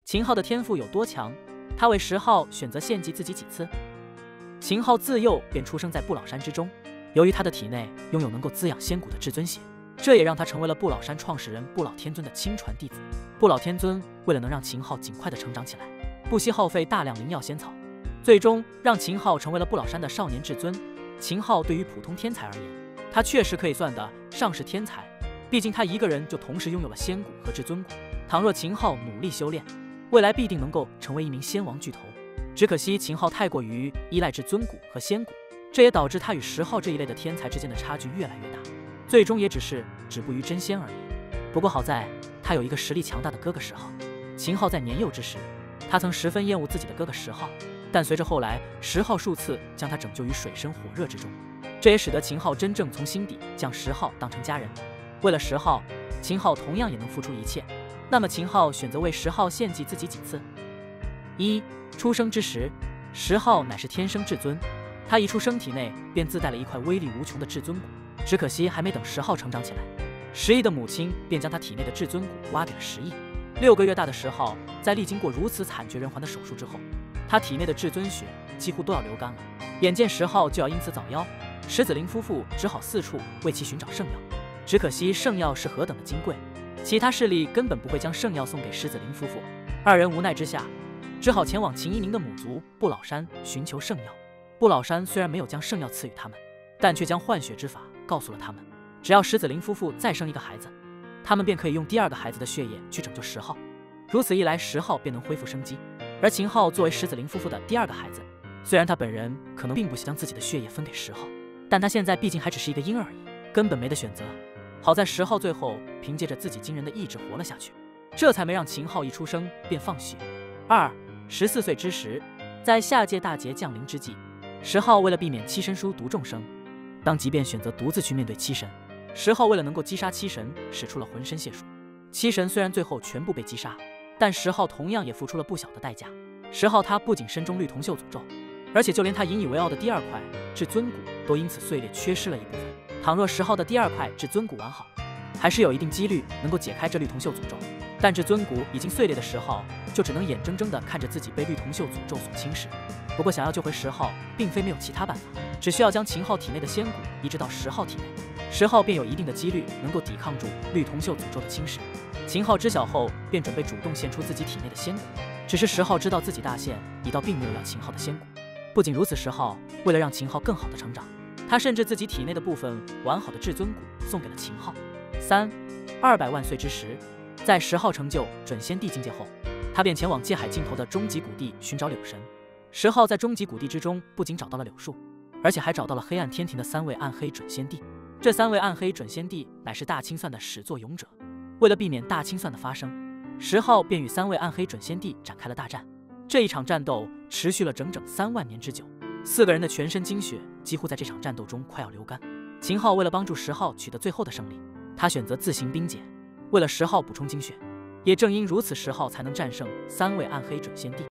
秦昊的天赋有多强？他为10号选择献祭自己几次？秦昊自幼便出生在不老山之中，由于他的体内拥有能够滋养仙骨的至尊血，这也让他成为了不老山创始人不老天尊的亲传弟子。不老天尊为了能让秦昊尽快的成长起来，不惜耗费大量灵药仙草，最终让秦昊成为了不老山的少年至尊。秦昊对于普通天才而言，他确实可以算得上是天才，毕竟他一个人就同时拥有了仙骨和至尊骨。倘若秦昊努力修炼，未来必定能够成为一名仙王巨头。只可惜秦昊太过于依赖至尊骨和仙骨，这也导致他与10号这一类的天才之间的差距越来越大，最终也只是止步于真仙而已。不过好在他有一个实力强大的哥哥10号。秦昊在年幼之时，他曾十分厌恶自己的哥哥10号，但随着后来10号数次将他拯救于水深火热之中，这也使得秦昊真正从心底将10号当成家人。为了10号，秦昊同样也能付出一切。那么秦昊选择为10号献祭自己几次？1. 出生之时，10号乃是天生至尊，他一出生体内便自带了一块威力无穷的至尊骨，只可惜还没等10号成长起来，10亿的母亲便将他体内的至尊骨挖给了10亿。6个月大的10号，在历经过如此惨绝人寰的手术之后，他体内的至尊血几乎都要流干了。眼见10号就要因此早夭，石子林夫妇只好四处为其寻找圣药。只可惜圣药是何等的金贵，其他势力根本不会将圣药送给石子林夫妇。二人无奈之下，只好前往秦一鸣的母族不老山寻求圣药。不老山虽然没有将圣药赐予他们，但却将换血之法告诉了他们，只要石子林夫妇再生一个孩子，他们便可以用第2个孩子的血液去拯救10号。如此一来，10号便能恢复生机。而秦昊作为石子林夫妇的第2个孩子，虽然他本人可能并不想将自己的血液分给10号，但他现在毕竟还只是一个婴儿而已，根本没得选择。好在10号最后凭借着自己惊人的意志活了下去，这才没让秦昊一出生便放血。2. 14岁之时，在下界大劫降临之际，10号为了避免七神书毒众生，当即便选择独自去面对七神。10号为了能够击杀七神，使出了浑身解数。七神虽然最后全部被击杀，但10号同样也付出了不小的代价。10号他不仅身中绿铜锈诅咒，而且就连他引以为傲的第2块至尊骨都因此碎裂，缺失了一部分。倘若10号的第2块至尊骨完好，还是有一定几率能够解开这绿铜锈诅咒。但至尊骨已经碎裂的10号，就只能眼睁睁地看着自己被绿铜锈诅咒所侵蚀。不过想要救回10号，并非没有其他办法，只需要将秦昊体内的仙骨移植到10号体内，10号便有一定的几率能够抵抗住绿铜锈诅咒的侵蚀。秦昊知晓后，便准备主动献出自己体内的仙骨，只是10号知道自己大限已到，并没有要秦昊的仙骨。不仅如此，10号为了让秦昊更好的成长，他甚至自己体内的部分完好的至尊骨送给了秦昊。3. 200万岁之时，在10号成就准仙帝境界后，他便前往界海尽头的终极谷地寻找柳神。10号在终极谷地之中不仅找到了柳树，而且还找到了黑暗天庭的3位暗黑准仙帝。这3位暗黑准仙帝乃是大清算的始作俑者。为了避免大清算的发生，10号便与3位暗黑准仙帝展开了大战。这一场战斗持续了整整3万年之久，4个人的全身精血几乎在这场战斗中快要流干。秦昊为了帮助10号取得最后的胜利，他选择自行冰解，为了10号补充精血。也正因如此，10号才能战胜3位暗黑准仙帝。